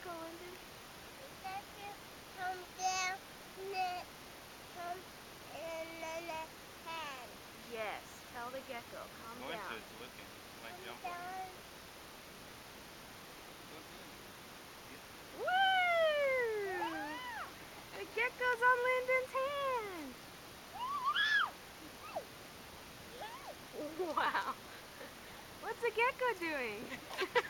gecko, Lyndon? From there, from in the hand. Yes, tell the gecko, calm down. Melissa's looking. She might jump on you. Woo! The gecko's on Lyndon's hand. Wow. What's the gecko doing?